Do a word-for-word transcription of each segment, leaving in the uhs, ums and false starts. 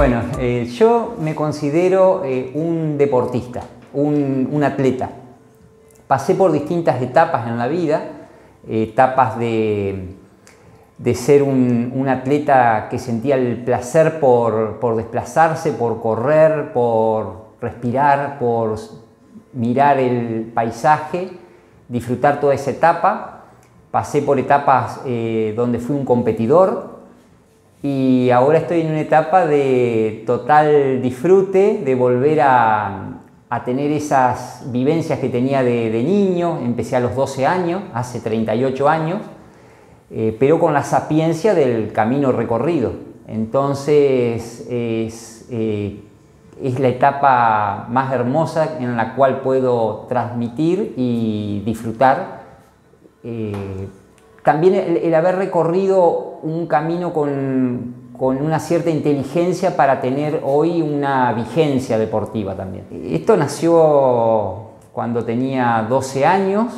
Bueno, eh, yo me considero eh, un deportista, un, un atleta. Pasé por distintas etapas en la vida, eh, etapas de, de ser un, un atleta que sentía el placer por, por desplazarse, por correr, por respirar, por mirar el paisaje, disfrutar toda esa etapa. Pasé por etapas eh, donde fui un competidor y ahora estoy en una etapa de total disfrute, de volver a, a tener esas vivencias que tenía de, de niño. Empecé a los doce años, hace treinta y ocho años, eh, pero con la sapiencia del camino recorrido. Entonces es, eh, es la etapa más hermosa en la cual puedo transmitir y disfrutar. Eh, también el, el haber recorrido un camino con, con una cierta inteligencia para tener hoy una vigencia deportiva también. Esto nació cuando tenía doce años.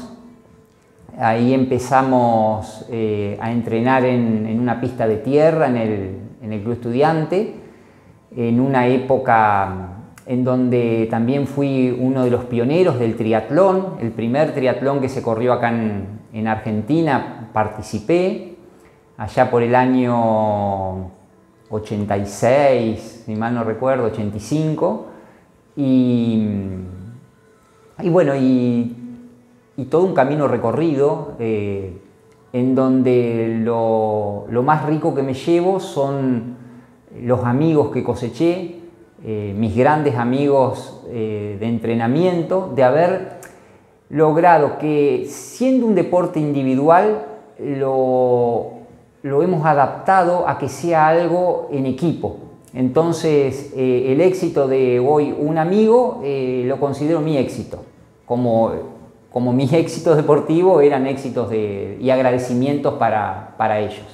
Ahí empezamos eh, a entrenar en, en una pista de tierra en el, en el Club Estudiante, en una época en donde también fui uno de los pioneros del triatlón. El primer triatlón que se corrió acá en, en Argentina participé, allá por el año ochenta y seis, si mal no recuerdo, ochenta y cinco, y, y bueno, y, y todo un camino recorrido, eh, en donde lo, lo más rico que me llevo son los amigos que coseché, eh, mis grandes amigos eh, de entrenamiento, de haber logrado que, siendo un deporte individual, lo, lo hemos adaptado a que sea algo en equipo. Entonces, eh, el éxito de hoy un amigo eh, lo considero mi éxito, como, como mis éxitos deportivos eran éxitos de, y agradecimientos para, para ellos.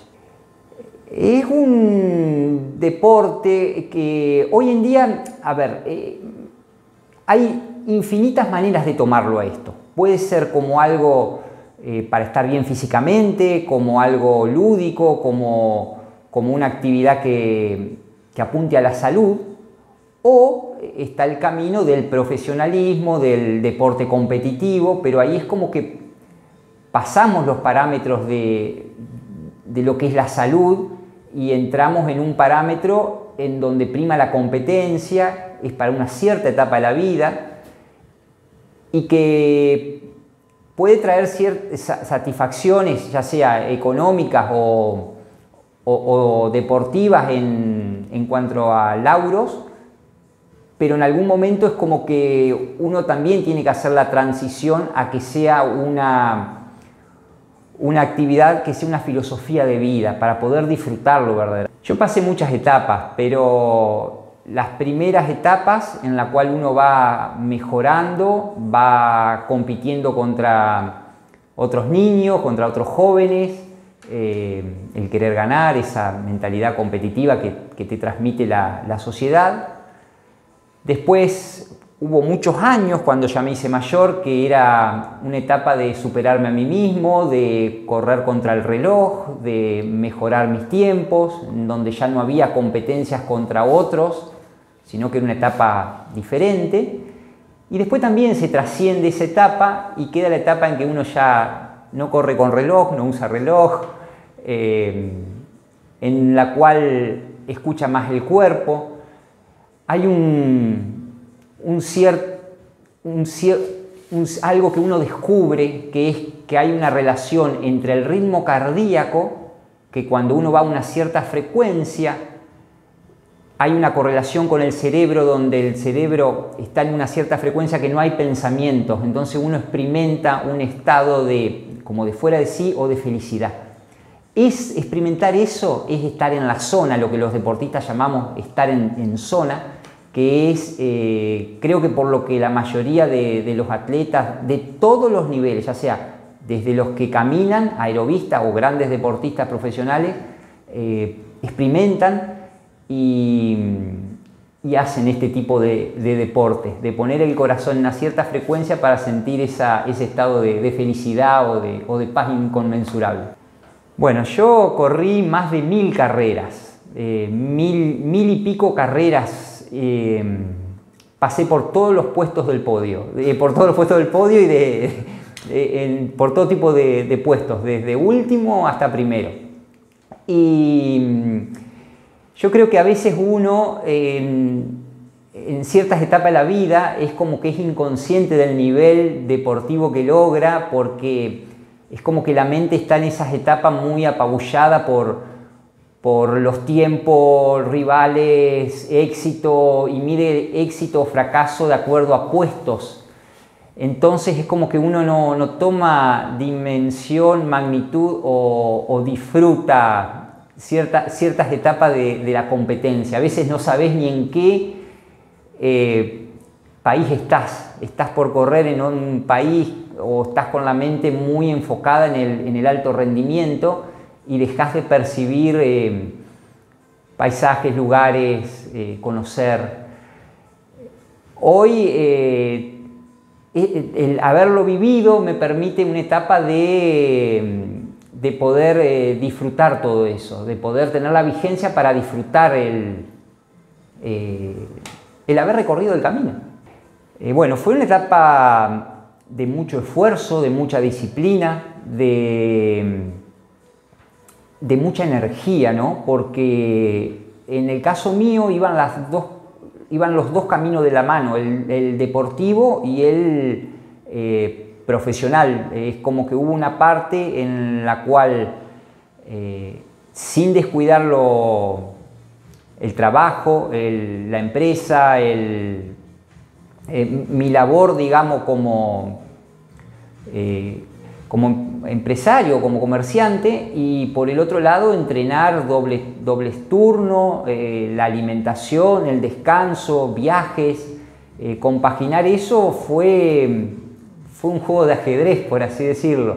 Es un deporte que hoy en día, a ver, eh, hay infinitas maneras de tomarlo a esto. Puede ser como algo eh, para estar bien físicamente, como algo lúdico, como, como una actividad que, que apunte a la salud, o está el camino del profesionalismo, del deporte competitivo, pero ahí es como que pasamos los parámetros de, de lo que es la salud y entramos en un parámetro en donde prima la competencia, es para una cierta etapa de la vida y que puede traer ciertas satisfacciones, ya sea económicas o, o, o deportivas en, en cuanto a lauros, pero en algún momento es como que uno también tiene que hacer la transición a que sea una, una actividad, que sea una filosofía de vida, para poder disfrutarlo verdaderamente. Yo pasé muchas etapas, pero las primeras etapas en la cual uno va mejorando, va compitiendo contra otros niños, contra otros jóvenes, eh, el querer ganar, esa mentalidad competitiva que, que te transmite la, la sociedad. Después hubo muchos años cuando ya me hice mayor, que era una etapa de superarme a mí mismo, de correr contra el reloj, de mejorar mis tiempos, en donde ya no había competencias contra otros, sino que era una etapa diferente. Y después también se trasciende esa etapa y queda la etapa en que uno ya no corre con reloj, no usa reloj, eh, en la cual escucha más el cuerpo. Hay un, un cierto, un cier, un, algo que uno descubre, que es que hay una relación entre el ritmo cardíaco, que cuando uno va a una cierta frecuencia, hay una correlación con el cerebro, donde el cerebro está en una cierta frecuencia que no hay pensamientos, entonces uno experimenta un estado de, como de fuera de sí o de felicidad. Es, experimentar eso es estar en la zona, lo que los deportistas llamamos estar en, en zona, que es, eh, creo que por lo que la mayoría de, de los atletas de todos los niveles, ya sea desde los que caminan, aerobistas o grandes deportistas profesionales, eh, experimentan y, y hacen este tipo de, de deportes, de poner el corazón en una cierta frecuencia para sentir esa, ese estado de, de felicidad o de, o de paz inconmensurable. Bueno, yo corrí más de mil carreras, eh, mil, mil y pico carreras, eh, pasé por todos los puestos del podio, eh, por todos los puestos del podio y de, de, en, por todo tipo de, de puestos, desde último hasta primero. Y yo creo que a veces uno en, en ciertas etapas de la vida es como que es inconsciente del nivel deportivo que logra, porque es como que la mente está en esas etapas muy apabullada por, por los tiempos, rivales, éxito, y mide éxito o fracaso de acuerdo a puestos. Entonces es como que uno no, no toma dimensión, magnitud o, o disfruta cierta, ciertas etapas de, de la competencia. A veces no sabes ni en qué eh, país estás. Estás por correr en un país o estás con la mente muy enfocada en el, en el alto rendimiento y dejas de percibir eh, paisajes, lugares, eh, conocer. Hoy eh, el, el haberlo vivido me permite una etapa de, de poder eh, disfrutar todo eso, de poder tener la vigencia para disfrutar el, eh, el haber recorrido el camino. Eh, bueno, fue una etapa de mucho esfuerzo, de mucha disciplina, de, de mucha energía, ¿no? Porque en el caso mío iban, las dos, iban los dos caminos de la mano, el, el deportivo y el eh, profesional. Es como que hubo una parte en la cual, eh, sin descuidar lo, el trabajo, el, la empresa, el... Eh, mi labor, digamos, como, eh, como empresario, como comerciante, y por el otro lado entrenar dobles, dobles turnos, eh, la alimentación, el descanso, viajes, eh, compaginar eso fue, fue un juego de ajedrez, por así decirlo.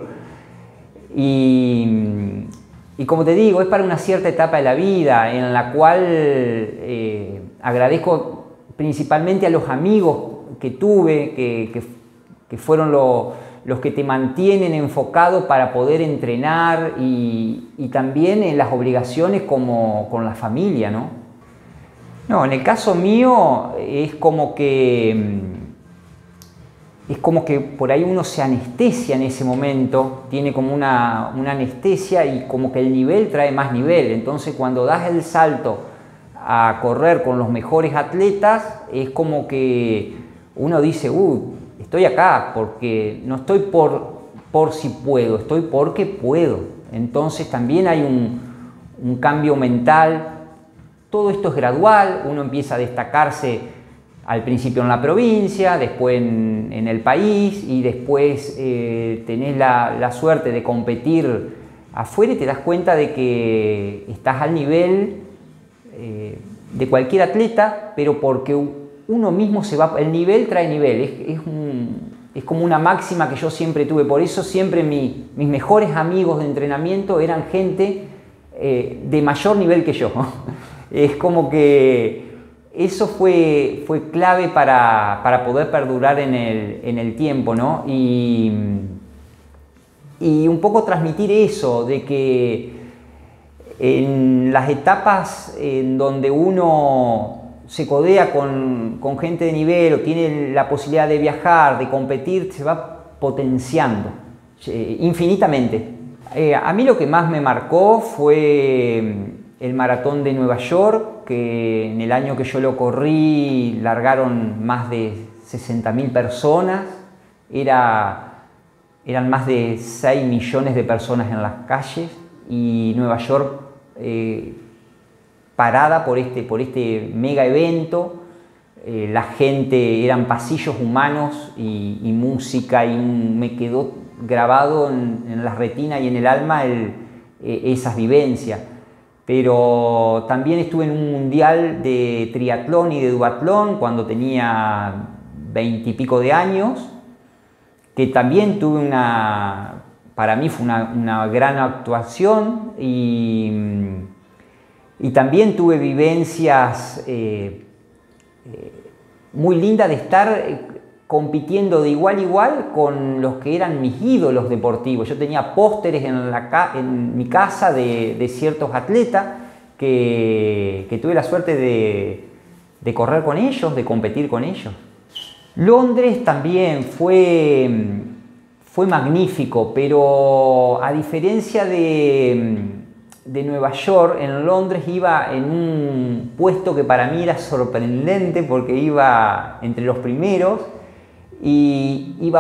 Y, y como te digo, es para una cierta etapa de la vida en la cual eh, agradezco principalmente a los amigos que tuve, que, que, que fueron lo, los que te mantienen enfocado para poder entrenar y, y también en las obligaciones como con la familia, ¿no? No, en el caso mío es como que, es como que por ahí uno se anestesia en ese momento, tiene como una, una anestesia y como que el nivel trae más nivel. Entonces cuando das el salto a correr con los mejores atletas, es como que uno dice, uh, estoy acá porque no estoy por, por si puedo, estoy porque puedo. Entonces también hay un, un cambio mental. Todo esto es gradual, uno empieza a destacarse al principio en la provincia, después en, en el país y después eh, tenés la, la suerte de competir afuera y te das cuenta de que estás al nivel eh, de cualquier atleta, pero porque uno mismo se va, el nivel trae nivel, es, es, un, es como una máxima que yo siempre tuve, por eso siempre mi, mis mejores amigos de entrenamiento eran gente eh, de mayor nivel que yo. Es como que eso fue, fue clave para, para poder perdurar en el, en el tiempo, ¿no? Y, y un poco transmitir eso, de que en las etapas en donde uno se codea con, con gente de nivel o tiene la posibilidad de viajar, de competir, se va potenciando eh, infinitamente. Eh, a mí lo que más me marcó fue el maratón de Nueva York, que en el año que yo lo corrí largaron más de sesenta mil personas, Era, eran más de seis millones de personas en las calles y Nueva York eh, parada por este, por este mega evento. Eh, la gente, eran pasillos humanos y, y música, y me quedó grabado en, en la retina y en el alma el, eh, esas vivencias. Pero también estuve en un mundial de triatlón y de duatlón cuando tenía veintipico de años, que también tuve una, para mí fue una, una gran actuación, y, y también tuve vivencias eh, eh, muy lindas de estar compitiendo de igual a igual con los que eran mis ídolos deportivos. Yo tenía pósteres en, la, en mi casa de, de ciertos atletas que, que tuve la suerte de, de correr con ellos, de competir con ellos. Londres también fue, fue magnífico, pero a diferencia de, de Nueva York, en Londres iba en un puesto que para mí era sorprendente porque iba entre los primeros y iba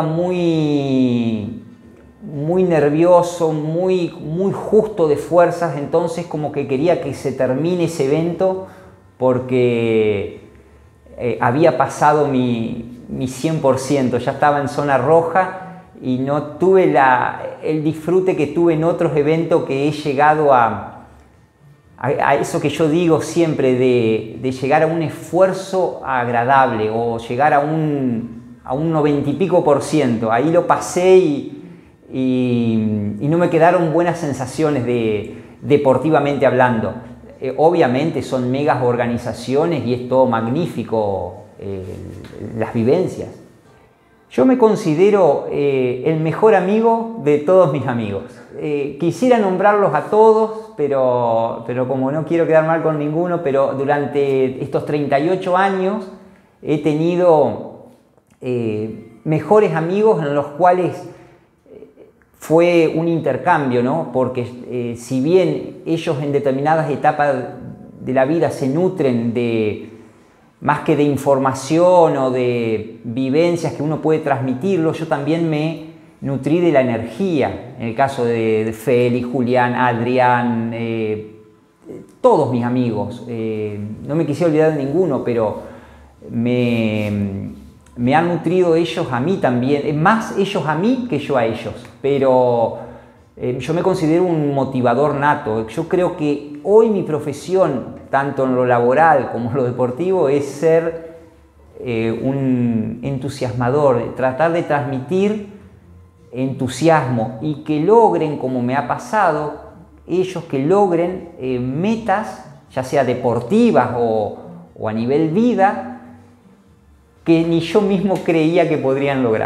muy, muy nervioso, muy, muy justo de fuerzas, entonces como que quería que se termine ese evento porque eh, había pasado mi, mi cien por ciento, ya estaba en zona roja y no tuve la, el disfrute que tuve en otros eventos que he llegado a, a, a eso que yo digo siempre de, de llegar a un esfuerzo agradable o llegar a un, a un noventa y pico por ciento. Ahí lo pasé y, y, y no me quedaron buenas sensaciones de, deportivamente hablando. Eh, obviamente son megas organizaciones y es todo magnífico. Eh, las vivencias. Yo me considero eh, el mejor amigo de todos mis amigos. Eh, quisiera nombrarlos a todos, pero, pero como no quiero quedar mal con ninguno, pero durante estos treinta y ocho años he tenido eh, mejores amigos en los cuales fue un intercambio, ¿no? Porque eh, si bien ellos en determinadas etapas de la vida se nutren de más que de información o de vivencias que uno puede transmitirlo, yo también me nutrí de la energía. En el caso de, de Félix, Julián, Adrián, eh, todos mis amigos. Eh, no me quisiera olvidar de ninguno, pero me, me han nutrido ellos a mí también. Más ellos a mí que yo a ellos. Pero eh, yo me considero un motivador nato. Yo creo que hoy mi profesión, tanto en lo laboral como en lo deportivo, es ser eh, un entusiasmador, tratar de transmitir entusiasmo y que logren, como me ha pasado, ellos que logren eh, metas, ya sea deportivas o, o a nivel vida, que ni yo mismo creía que podrían lograr.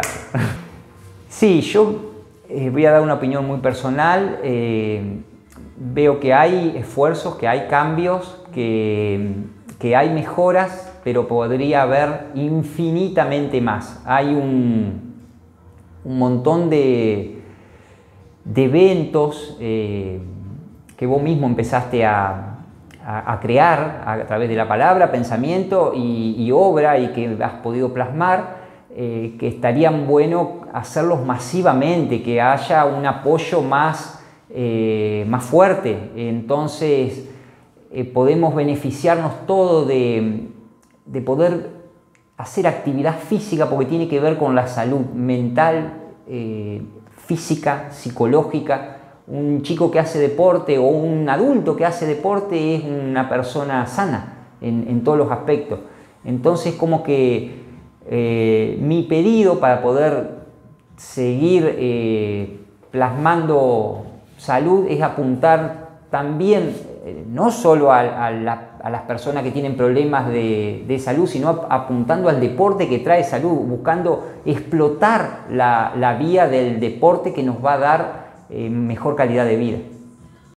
Sí, yo eh, voy a dar una opinión muy personal. Eh, Veo que hay esfuerzos, que hay cambios, que, que hay mejoras, pero podría haber infinitamente más. Hay un, un montón de, de eventos eh, que vos mismo empezaste a, a, a crear a través de la palabra, pensamiento y, y obra y que has podido plasmar, eh, que estarían bueno hacerlos masivamente, que haya un apoyo más Eh, más fuerte, entonces eh, podemos beneficiarnos todo de, de poder hacer actividad física porque tiene que ver con la salud mental, eh, física, psicológica. Un chico que hace deporte o un adulto que hace deporte es una persona sana en, en todos los aspectos. Entonces como que eh, mi pedido para poder seguir eh, plasmando salud es apuntar también, eh, no solo a, a, la, a las personas que tienen problemas de, de salud, sino ap apuntando al deporte que trae salud, buscando explotar la, la vía del deporte que nos va a dar eh, mejor calidad de vida.